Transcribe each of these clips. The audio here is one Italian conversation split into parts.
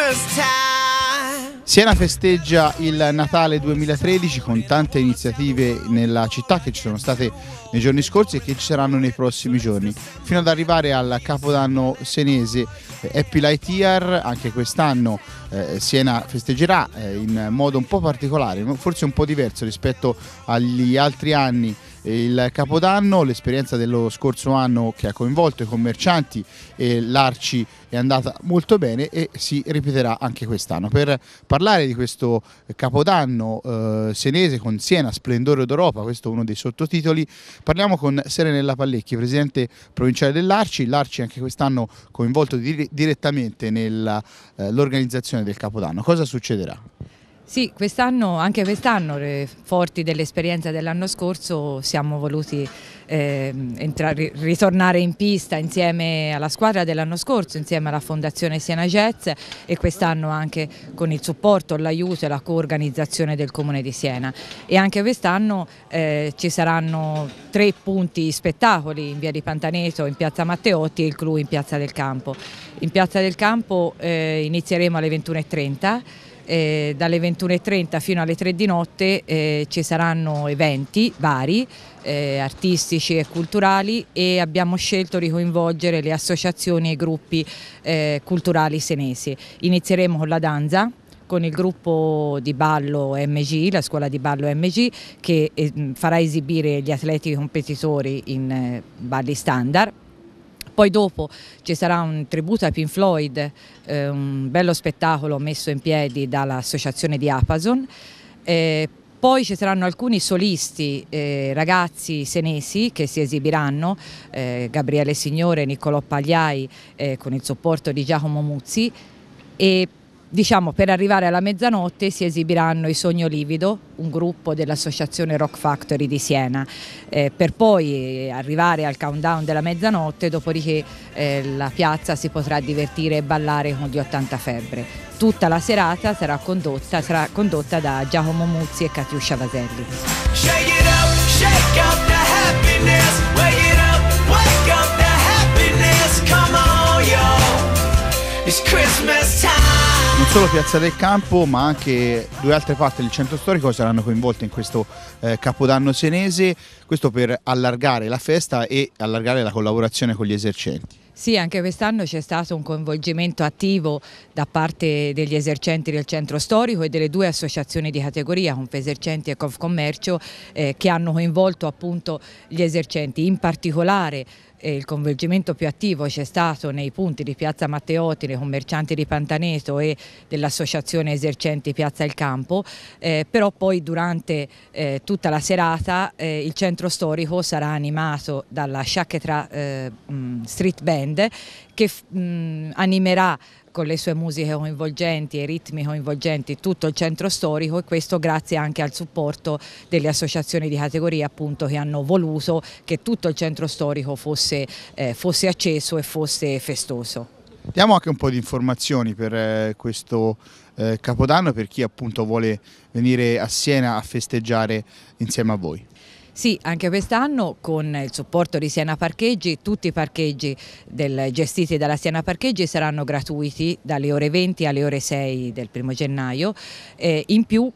Siena festeggia il Natale 2013 con tante iniziative nella città che ci sono state nei giorni scorsi e che ci saranno nei prossimi giorni, fino ad arrivare al Capodanno senese Happy Light Year. Anche quest'anno Siena festeggerà in modo un po' particolare, forse un po' diverso rispetto agli altri anni, il Capodanno. L'esperienza dello scorso anno, che ha coinvolto i commercianti e l'Arci, è andata molto bene e si ripeterà anche quest'anno. Per parlare di questo Capodanno senese con Siena Splendore d'Europa, questo è uno dei sottotitoli, parliamo con Serenella Pallecchi, presidente provinciale dell'Arci. L'Arci anche quest'anno coinvolto direttamente nell'organizzazione del Capodanno. Cosa succederà? Sì, anche quest'anno, forti dell'esperienza dell'anno scorso, siamo voluti ritornare in pista insieme alla squadra dell'anno scorso, insieme alla Fondazione Siena Jazz, e quest'anno anche con il supporto, l'aiuto e la coorganizzazione del Comune di Siena. E anche quest'anno ci saranno 3 punti spettacoli in via di Pantaneto, in piazza Matteotti e il clou in piazza del Campo. In piazza del Campo inizieremo alle 21:30. Dalle 21:30 fino alle 3 di notte ci saranno eventi vari, artistici e culturali, e abbiamo scelto di coinvolgere le associazioni e i gruppi culturali senesi. Inizieremo con la danza, con il gruppo di ballo MG, la scuola di ballo MG, che farà esibire gli atleti competitori in balli standard. Poi dopo ci sarà un tributo a Pink Floyd, un bello spettacolo messo in piedi dall'associazione di Apason. Poi ci saranno alcuni solisti, ragazzi senesi, che si esibiranno, Gabriele Signore, Niccolò Pagliai, con il supporto di Giacomo Muzzi, e diciamo per arrivare alla mezzanotte si esibiranno i Sogno Livido, un gruppo dell'associazione Rock Factory di Siena, per poi arrivare al countdown della mezzanotte, dopodiché la piazza si potrà divertire e ballare con gli 80 Febbre. Tutta la serata sarà condotta da Giacomo Muzzi e Catiuscia Vaselli. Shake it up, shake up the happiness, wake it up, wake up the happiness, come on yo, it's Christmas time. Non solo Piazza del Campo, ma anche 2 altre parti del centro storico saranno coinvolte in questo Capodanno senese, questo per allargare la festa e allargare la collaborazione con gli esercenti. Sì, anche quest'anno c'è stato un coinvolgimento attivo da parte degli esercenti del centro storico e delle 2 associazioni di categoria, Confesercenti e Confcommercio, che hanno coinvolto appunto gli esercenti. In particolare il coinvolgimento più attivo c'è stato nei punti di piazza Matteotti, dei commercianti di Pantaneto e dell'associazione esercenti Piazza Il Campo, però poi durante tutta la serata il centro storico sarà animato dalla Sciacchetra Street Band, che animerà con le sue musiche coinvolgenti e ritmi coinvolgenti tutto il centro storico, e questo grazie anche al supporto delle associazioni di categoria, appunto, che hanno voluto che tutto il centro storico fosse acceso e fosse festoso. Diamo anche un po' di informazioni per questo Capodanno, per chi appunto vuole venire a Siena a festeggiare insieme a voi. Sì, anche quest'anno con il supporto di Siena Parcheggi, tutti i parcheggi gestiti dalla Siena Parcheggi saranno gratuiti dalle ore 20 alle ore 6 del 1° gennaio, in più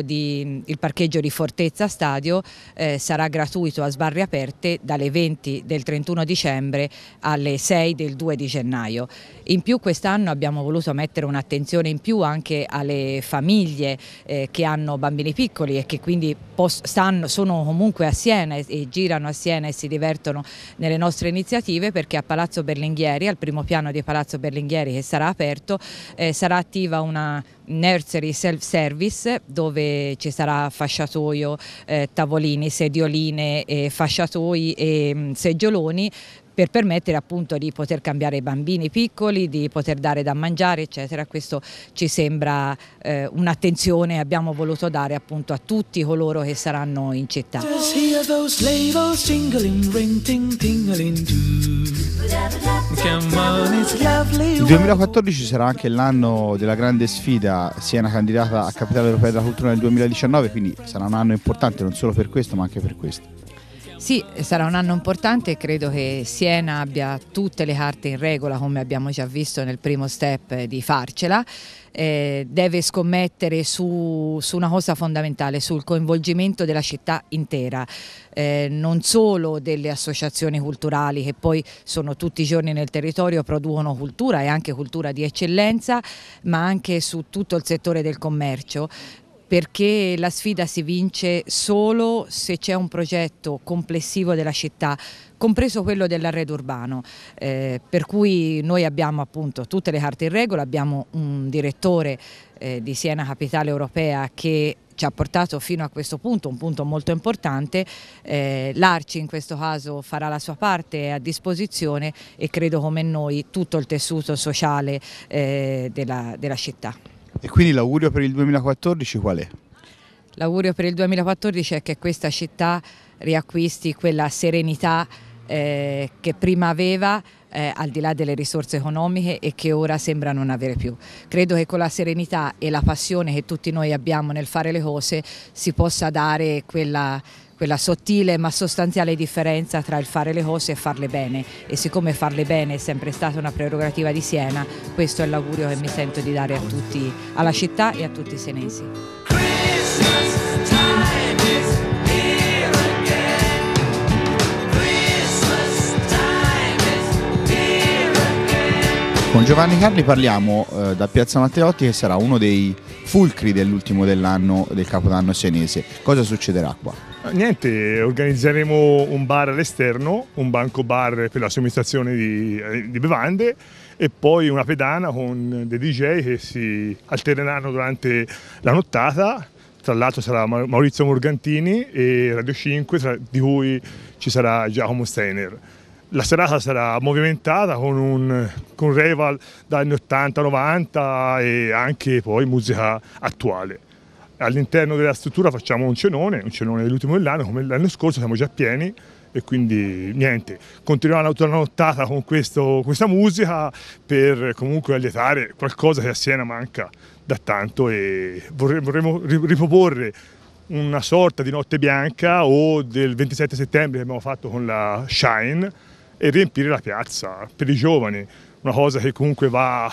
il parcheggio di Fortezza Stadio sarà gratuito a sbarre aperte dalle 20 del 31 dicembre alle 6 del 2 di gennaio. In più quest'anno abbiamo voluto mettere un'attenzione in più anche alle famiglie che hanno bambini piccoli e che quindi sono comunque a Siena e girano a Siena e si divertono nelle nostre iniziative, perché a Palazzo Berlinghieri, al primo piano di Palazzo Berlinghieri che sarà aperto, sarà attiva una nursery self-service dove ci sarà fasciatoio, tavolini, sedioline, fasciatoi e seggioloni, per permettere appunto di poter cambiare i bambini piccoli, di poter dare da mangiare, eccetera. Questo ci sembra un'attenzione che abbiamo voluto dare appunto a tutti coloro che saranno in città. Il 2014 sarà anche l'anno della grande sfida, Siena candidata a Capitale Europea della Cultura nel 2019, quindi sarà un anno importante non solo per questo ma anche per questo. Sì, sarà un anno importante e credo che Siena abbia tutte le carte in regola, come abbiamo già visto nel primo step, di farcela. Deve scommettere su una cosa fondamentale, sul coinvolgimento della città intera, non solo delle associazioni culturali che poi sono tutti i giorni nel territorio, producono cultura e anche cultura di eccellenza, ma anche su tutto il settore del commercio, perché la sfida si vince solo se c'è un progetto complessivo della città, compreso quello dell'arredo urbano, per cui noi abbiamo appunto tutte le carte in regola, abbiamo un direttore di Siena Capitale Europea che ci ha portato fino a questo punto, un punto molto importante. L'Arci in questo caso farà la sua parte, è a disposizione, e credo come noi tutto il tessuto sociale della città. E quindi l'augurio per il 2014 qual è? L'augurio per il 2014 è che questa città riacquisti quella serenità che prima aveva, al di là delle risorse economiche, e che ora sembra non avere più. Credo che con la serenità e la passione che tutti noi abbiamo nel fare le cose si possa dare quella sottile ma sostanziale differenza tra il fare le cose e farle bene, e siccome farle bene è sempre stata una prerogativa di Siena, questo è l'augurio che mi sento di dare a tutti, alla città e a tutti i senesi. Con Giovanni Carli parliamo da Piazza Matteotti, che sarà uno dei fulcri dell'ultimo dell'anno del Capodanno senese. Cosa succederà qua? Niente, organizzeremo un bar all'esterno, un banco bar per la somministrazione di bevande, e poi una pedana con dei DJ che si alterneranno durante la nottata. Tra l'altro sarà Maurizio Morgantini e Radio 5, di cui ci sarà Giacomo Steiner. La serata sarà movimentata con un revival dagli anni 80-90 e anche poi musica attuale. All'interno della struttura facciamo un cenone dell'ultimo dell'anno, come l'anno scorso, siamo già pieni, e quindi niente, continuiamo la nottata con questa musica per comunque allietare qualcosa che a Siena manca da tanto, e vorremmo riproporre una sorta di notte bianca o del 27 settembre che abbiamo fatto con la Shine, e riempire la piazza per i giovani, una cosa che comunque va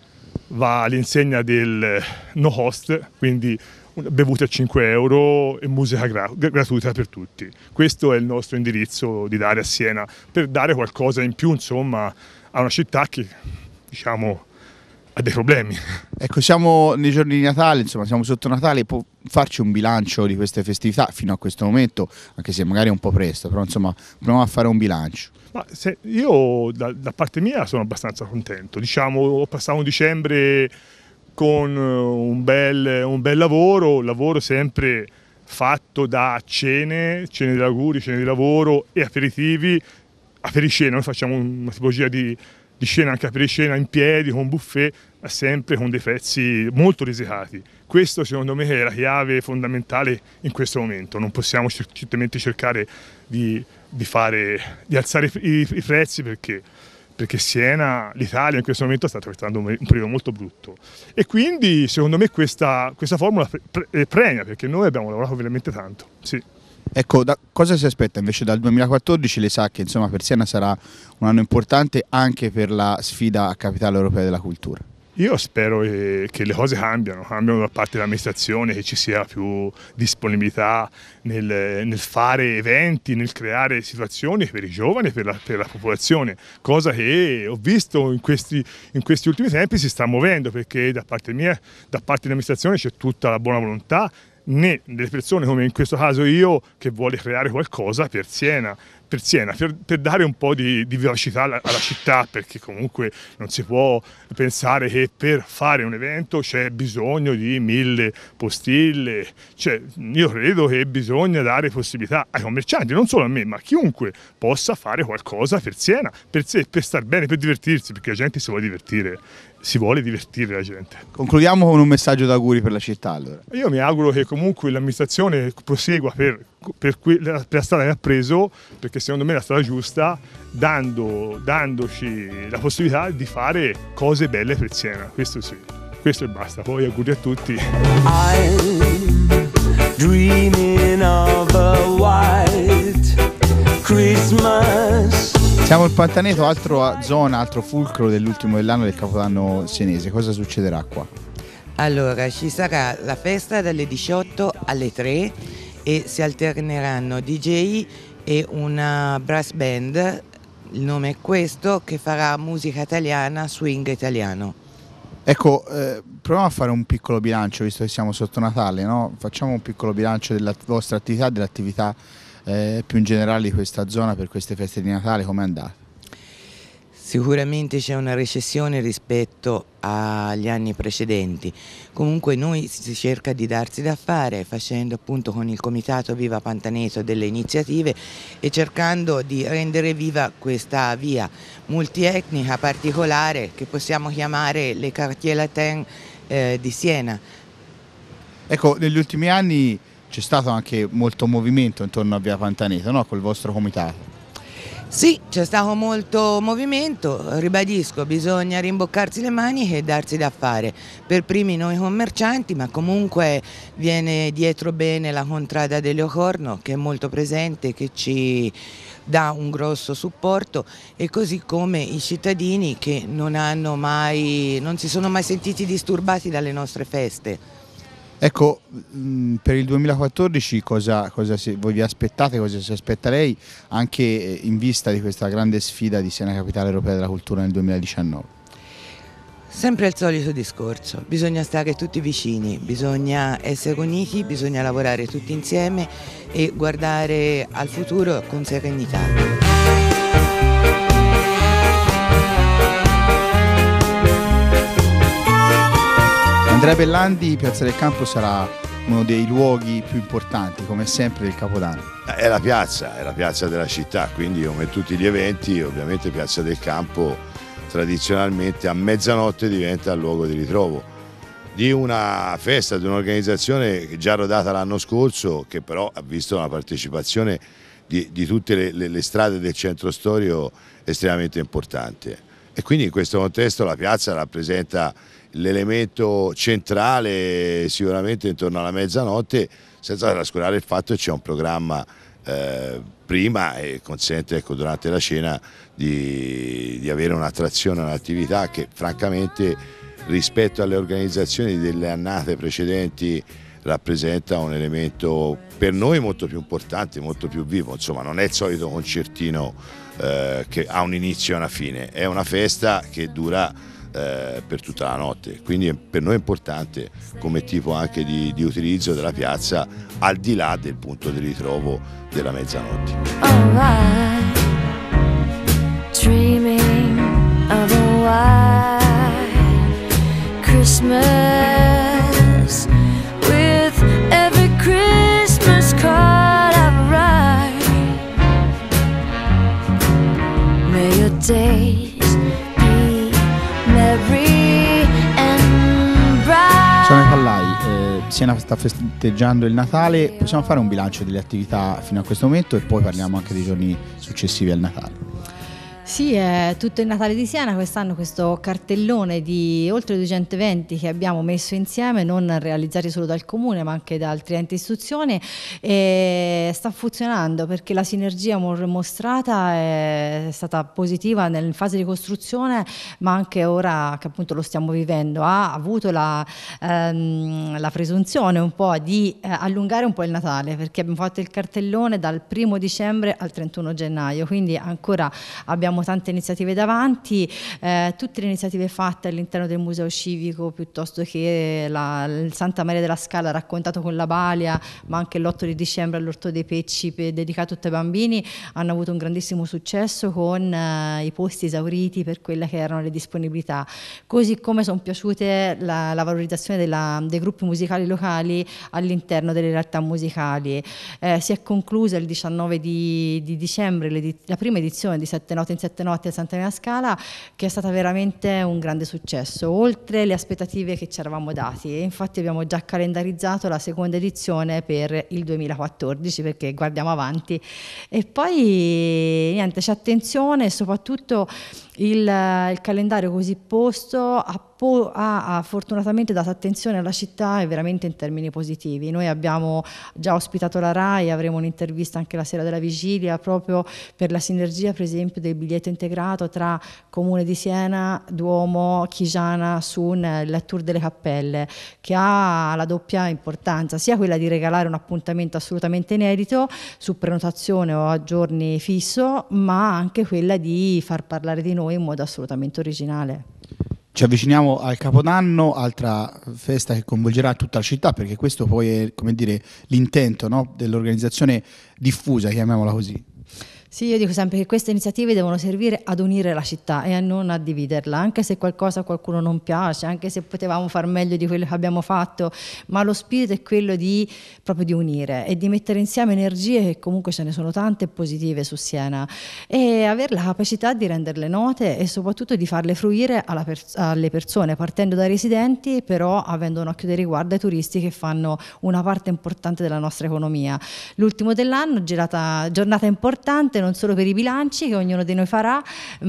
all'insegna del no cost, quindi bevute a 5 euro e musica gratuita per tutti. Questo è il nostro indirizzo di dare a Siena, per dare qualcosa in più, insomma, a una città che, diciamo, ha dei problemi. Ecco, siamo nei giorni di Natale, insomma, siamo sotto Natale. Può farci un bilancio di queste festività fino a questo momento, anche se magari è un po' presto, però insomma proviamo a fare un bilancio. Ma io da parte mia sono abbastanza contento, diciamo, ho passato un dicembre con un bel lavoro sempre fatto da cene di auguri, cene di lavoro e aperitivi, apericena. Noi facciamo una tipologia di scena, anche apericena in piedi, con buffet, ma sempre con dei prezzi molto risicati. Questo secondo me è la chiave fondamentale in questo momento. Non possiamo certamente cercare di alzare i prezzi, perché Siena, l'Italia in questo momento sta attraversando un periodo molto brutto, e quindi secondo me questa formula premia, perché noi abbiamo lavorato veramente tanto. Sì. Ecco, cosa si aspetta invece dal 2014? Le sa che insomma per Siena sarà un anno importante anche per la sfida a Capitale Europea della Cultura. Io spero che le cose cambiano da parte dell'amministrazione, che ci sia più disponibilità nel fare eventi, nel creare situazioni per i giovani e per la popolazione, cosa che ho visto in questi ultimi tempi si sta muovendo, perché da parte mia, da parte dell'amministrazione c'è tutta la buona volontà, né delle persone come in questo caso io, che vuole creare qualcosa per Siena, per dare un po' di vivacità alla città, perché comunque non si può pensare che per fare un evento c'è bisogno di 1000 postille. Cioè, io credo che bisogna dare possibilità ai commercianti, non solo a me, ma a chiunque possa fare qualcosa per Siena, per star bene, per divertirsi, perché la gente si vuole divertire la gente. Concludiamo con un messaggio d'auguri per la città, allora. Io mi auguro che comunque l'amministrazione prosegua per la strada che ha preso, perché secondo me è la strada giusta, dandoci la possibilità di fare cose belle per Siena. Questo sì, questo e basta. Poi auguri a tutti. I'm dreaming of a white Christmas. Siamo in Pantaneto, altra zona, altro fulcro dell'ultimo dell'anno del Capodanno senese. Cosa succederà qua? Allora, ci sarà la festa dalle 18 alle 3 e si alterneranno DJ e una brass band, il nome è questo, che farà musica italiana, swing italiano. Ecco, proviamo a fare un piccolo bilancio, visto che siamo sotto Natale, no? Facciamo un piccolo bilancio della vostra attività, dell'attività più in generale di questa zona per queste feste di Natale, come è andata? Sicuramente c'è una recessione rispetto agli anni precedenti, comunque noi si cerca di darsi da fare facendo appunto con il Comitato Viva Pantaneto delle iniziative e cercando di rendere viva questa via multietnica particolare che possiamo chiamare le Quartier Latin di Siena. Ecco, negli ultimi anni c'è stato anche molto movimento intorno a Via Pantaneto, no? Col vostro comitato. Sì, c'è stato molto movimento, ribadisco, bisogna rimboccarsi le maniche e darsi da fare. Per primi noi commercianti, ma comunque viene dietro bene la contrada dell'Ocorno che è molto presente, che ci dà un grosso supporto e così come i cittadini che non si sono mai sentiti disturbati dalle nostre feste. Ecco, per il 2014 voi vi aspettate, cosa si aspetta lei, anche in vista di questa grande sfida di Siena Capitale Europea della Cultura nel 2019? Sempre il solito discorso, bisogna stare tutti vicini, bisogna essere uniti, bisogna lavorare tutti insieme e guardare al futuro con serenità. Andrea Bellandi, Piazza del Campo sarà uno dei luoghi più importanti, come sempre, del Capodanno. È la piazza della città, quindi come tutti gli eventi, ovviamente Piazza del Campo tradizionalmente a mezzanotte diventa il luogo di ritrovo di una festa, di un'organizzazione già rodata l'anno scorso, che però ha visto una partecipazione di tutte le strade del centro storico estremamente importante. E quindi in questo contesto la piazza rappresenta l'elemento centrale sicuramente intorno alla mezzanotte, senza trascurare il fatto che c'è un programma prima e consente durante la cena di avere un'attrazione, un'attività che francamente rispetto alle organizzazioni delle annate precedenti rappresenta un elemento per noi molto più importante, molto più vivo. Insomma, non è il solito concertino che ha un inizio e una fine, è una festa che dura per tutta la notte, quindi per noi è importante come tipo anche di utilizzo della piazza al di là del punto di ritrovo della mezzanotte. Dreaming of a white Christmas with every Christmas card I write. May your days Sono Callai, Siena sta festeggiando il Natale, possiamo fare un bilancio delle attività fino a questo momento e poi parliamo anche dei giorni successivi al Natale. Sì, è tutto il Natale di Siena, quest'anno questo cartellone di oltre 200 eventi che abbiamo messo insieme, non realizzati solo dal Comune ma anche da altri enti e istituzioni, e sta funzionando perché la sinergia mostrata è stata positiva in fase di costruzione, ma anche ora che appunto lo stiamo vivendo. Ha avuto la presunzione un po' di allungare un po' il Natale, perché abbiamo fatto il cartellone dal 1° dicembre al 31 gennaio, quindi ancora abbiamo tante iniziative davanti, tutte le iniziative fatte all'interno del museo civico, piuttosto che il Santa Maria della Scala raccontato con la Balia, ma anche l'8 di dicembre all'Orto dei Pecci dedicato a tutti i bambini, hanno avuto un grandissimo successo con i posti esauriti per quelle che erano le disponibilità, così come sono piaciute la valorizzazione dei gruppi musicali locali all'interno delle realtà musicali. Si è conclusa il 19 di dicembre la prima edizione di 7 note in 7 notti a Santa Maria Scala, che è stata veramente un grande successo, oltre le aspettative che ci eravamo dati, e infatti abbiamo già calendarizzato la seconda edizione per il 2014 perché guardiamo avanti. E poi niente, c'è attenzione, soprattutto il calendario così posto ha ha fortunatamente dato attenzione alla città e veramente in termini positivi. Noi abbiamo già ospitato la RAI, avremo un'intervista anche la sera della vigilia proprio per la sinergia per esempio del biglietto integrato tra Comune di Siena, Duomo, Chigiana, Sun, il Tour delle Cappelle, che ha la doppia importanza, sia quella di regalare un appuntamento assolutamente inedito su prenotazione o a giorni fisso, ma anche quella di far parlare di noi in modo assolutamente originale. Ci avviciniamo al Capodanno, altra festa che coinvolgerà tutta la città, perché questo poi è, come dire, l'intento, no, dell'organizzazione diffusa, chiamiamola così. Sì, io dico sempre che queste iniziative devono servire ad unire la città e a non a dividerla, anche se qualcosa a qualcuno non piace, anche se potevamo far meglio di quello che abbiamo fatto, ma lo spirito è quello proprio di unire e di mettere insieme energie, che comunque ce ne sono tante positive su Siena, e avere la capacità di renderle note e soprattutto di farle fruire alle persone, partendo dai residenti, però avendo un occhio di riguardo ai turisti che fanno una parte importante della nostra economia. L'ultimo dell'anno, giornata importante, non solo per i bilanci che ognuno di noi farà,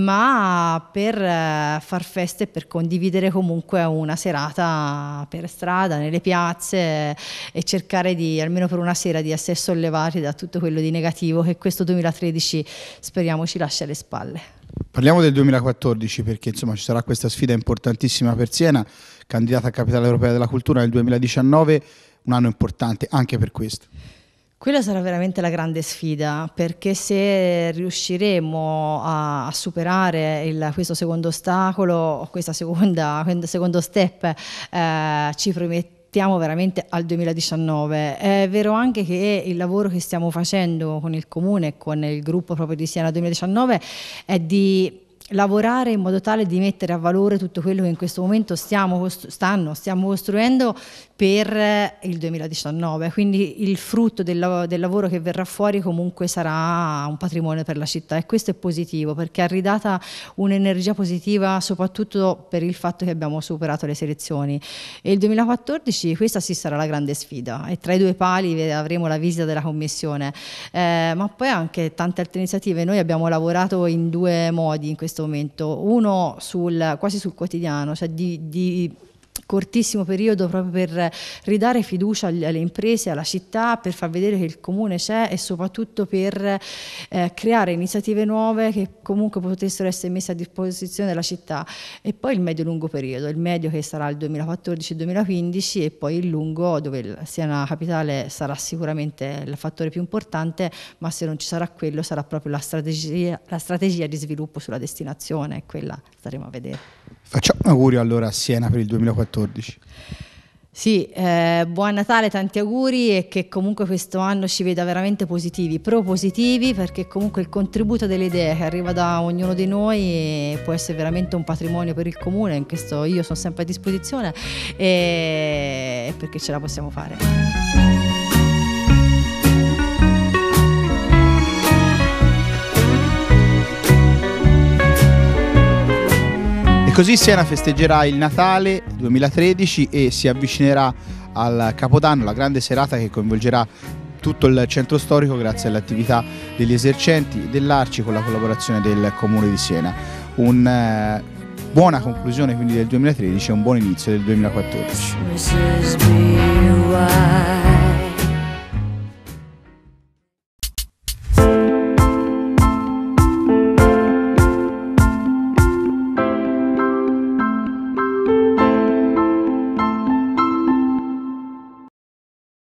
ma per far feste e per condividere comunque una serata per strada, nelle piazze, e cercare di, almeno per una sera, di essere sollevati da tutto quello di negativo che questo 2013 speriamo ci lasci alle spalle. Parliamo del 2014 perché insomma ci sarà questa sfida importantissima per Siena, candidata a Capitale Europea della Cultura nel 2019, un anno importante anche per questo. Quella sarà veramente la grande sfida, perché se riusciremo a superare questo secondo ostacolo, questo secondo step, ci promettiamo veramente al 2019. È vero anche che il lavoro che stiamo facendo con il Comune e con il gruppo proprio di Siena 2019 è di lavorare in modo tale di mettere a valore tutto quello che in questo momento stiamo costruendo per il 2019, quindi il frutto del lavoro che verrà fuori comunque sarà un patrimonio per la città, e questo è positivo perché ha ridata un'energia positiva soprattutto per il fatto che abbiamo superato le selezioni. E il 2014 questa sì sarà la grande sfida, e tra i due pali avremo la visita della commissione, ma poi anche tante altre iniziative. Noi abbiamo lavorato in due modi in questo momento, uno quasi sul quotidiano, cioè di cortissimo periodo, proprio per ridare fiducia alle imprese, alla città, per far vedere che il Comune c'è e soprattutto per creare iniziative nuove che comunque potessero essere messe a disposizione della città. E poi il medio-lungo periodo, il medio che sarà il 2014-2015, e poi il lungo dove Siena Capitale sarà sicuramente il fattore più importante, ma se non ci sarà quello sarà proprio la strategia di sviluppo sulla destinazione, e quella staremo a vedere. Facciamo un augurio allora a Siena per il 2014. Sì, buon Natale, tanti auguri, e che comunque questo anno ci veda veramente positivi, propositivi, perché comunque il contributo delle idee che arriva da ognuno di noi può essere veramente un patrimonio per il Comune. In questo io sono sempre a disposizione, e perché ce la possiamo fare. Così Siena festeggerà il Natale 2013 e si avvicinerà al Capodanno, la grande serata che coinvolgerà tutto il centro storico grazie all'attività degli esercenti dell'Arci con la collaborazione del Comune di Siena. Una buona conclusione quindi del 2013 e un buon inizio del 2014.